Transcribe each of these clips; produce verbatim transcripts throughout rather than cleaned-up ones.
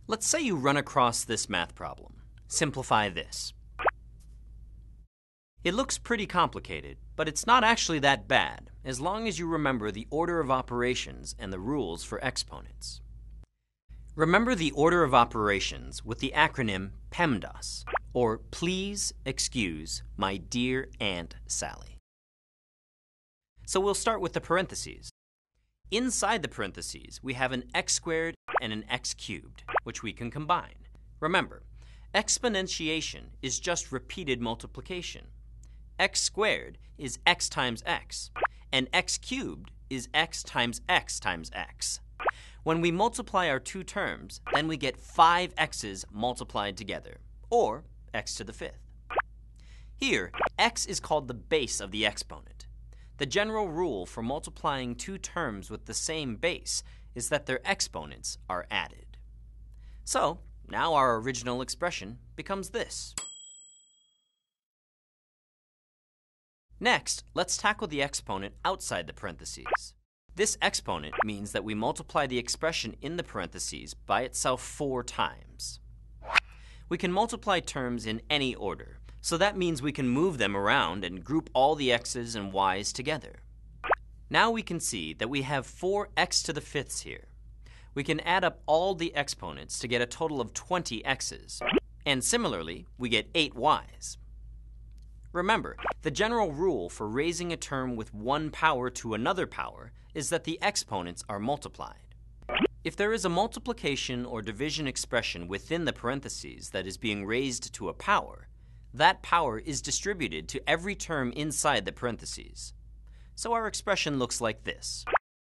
Let's say you run across this math problem. Simplify this. It looks pretty complicated, but it's not actually that bad, as long as you remember the order of operations and the rules for exponents. Remember the order of operations with the acronym PEMDAS, or Please Excuse My Dear Aunt Sally. So we'll start with the parentheses. Inside the parentheses, we have an x squared and an x cubed, which we can combine. Remember, exponentiation is just repeated multiplication. X squared is x times x, and x cubed is x times x times x. When we multiply our two terms, then we get five x's multiplied together, or x to the fifth. Here, x is called the base of the exponent. The general rule for multiplying two terms with the same base is that their exponents are added. So, now our original expression becomes this. Next, let's tackle the exponent outside the parentheses. This exponent means that we multiply the expression in the parentheses by itself four times. We can multiply terms in any order, so that means we can move them around and group all the x's and y's together. Now we can see that we have four x to the fifths here. We can add up all the exponents to get a total of twenty x's, and similarly, we get eight y's. Remember, the general rule for raising a term with one power to another power is that the exponents are multiplied. If there is a multiplication or division expression within the parentheses that is being raised to a power, that power is distributed to every term inside the parentheses. So our expression looks like this.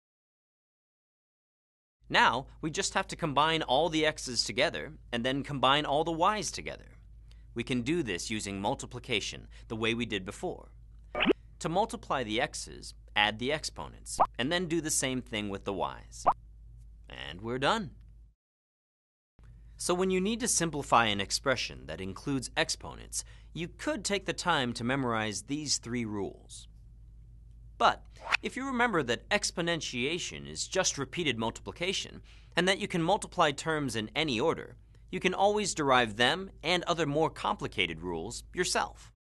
Now, we just have to combine all the x's together and then combine all the y's together. We can do this using multiplication, the way we did before. To multiply the x's, add the exponents, and then do the same thing with the y's. And we're done. So when you need to simplify an expression that includes exponents, you could take the time to memorize these three rules. But if you remember that exponentiation is just repeated multiplication, and that you can multiply terms in any order, you can always derive them and other more complicated rules yourself.